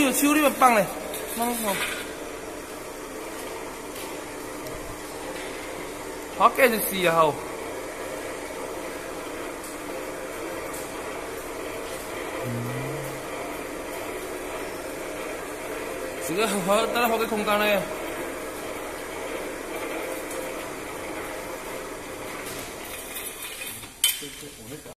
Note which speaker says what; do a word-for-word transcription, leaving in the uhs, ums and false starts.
Speaker 1: 有修理很棒嘞，蛮好。好盖就是啊，好。这个好，当然好个空间嘞。